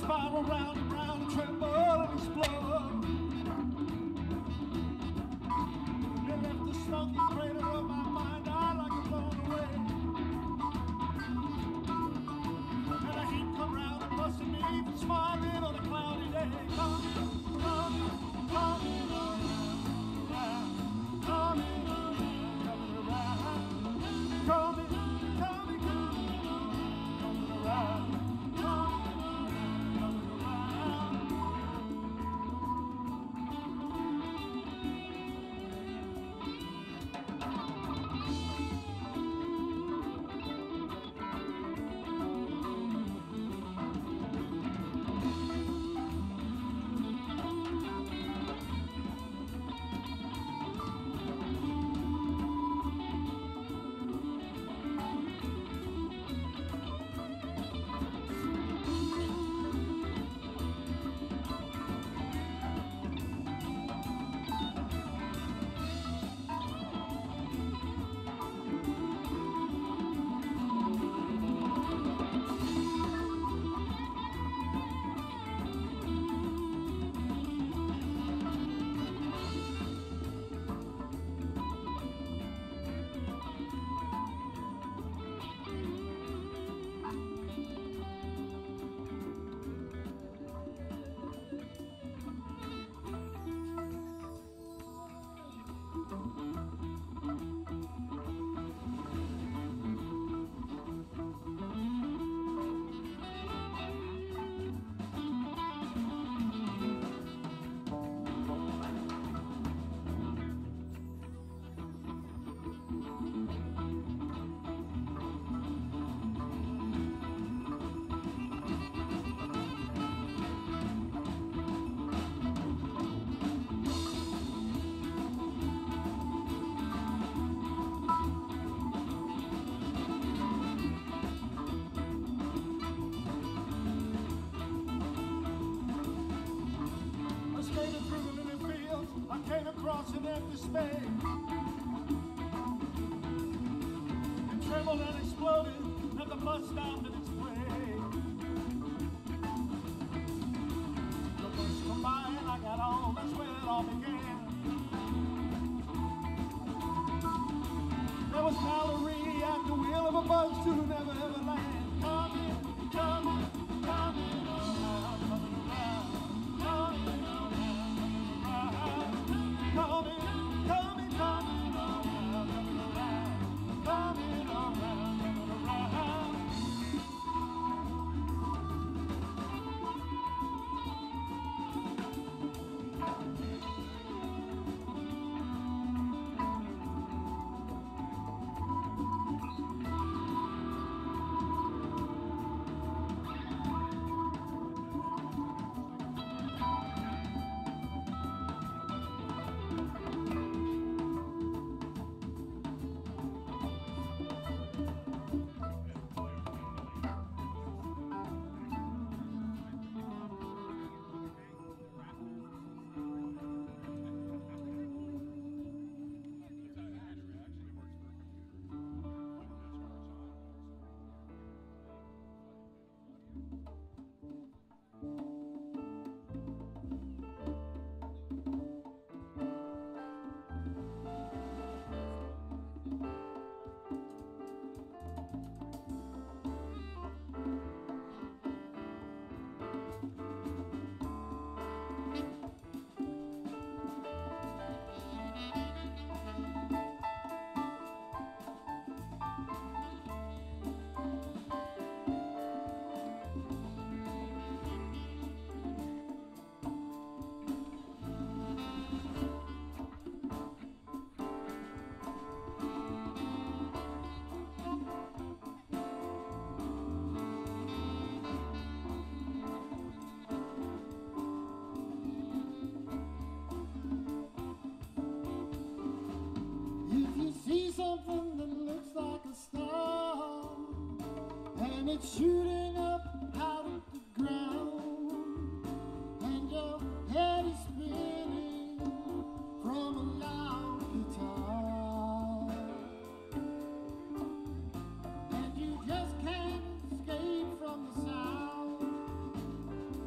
spiral round and round and tremble and explode. It left the smoky crater of my mind, I like it blown away. And the heat come round and busted me from smiling on a cloudy day. Coming, coming, coming around, coming around, coming around, coming, coming, coming around. An empty space. It trembled and exploded, and the bus stopped in its way. The bus come by and I got on, that's where it all began. There was Mallory at the wheel of a bus to never ever land. Coming, coming, coming around, coming around, coming around, coming around. Coming, coming, coming around, coming around, coming around, coming around. It's shooting up out of the ground, and your head is spinning from a loud guitar, and you just can't escape from the sound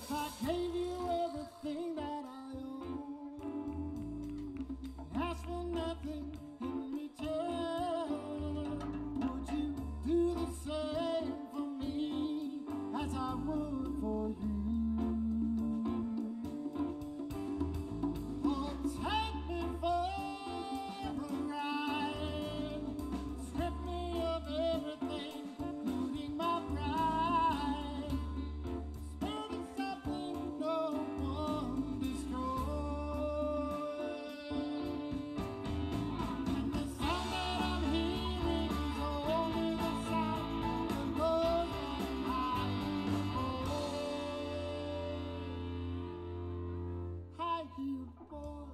If I gave you everything that I own and asked for nothing in return, would you do the same for me as I would for you? Oh, take me for a ride, strip me of everything, including my pride. Spirit is something no one destroys. And the sound that I'm hearing is only the sound that goes on high-heeled boys.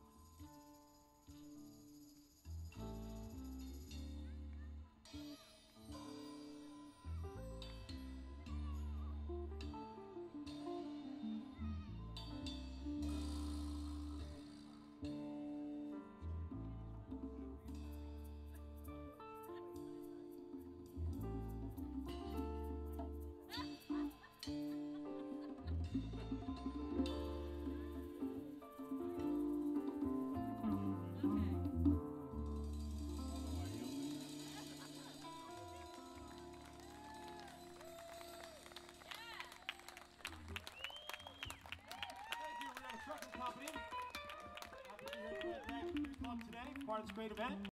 Thank you. We have a Truckin company. Happy to be here at the Dragonfest Club today, part of this great event.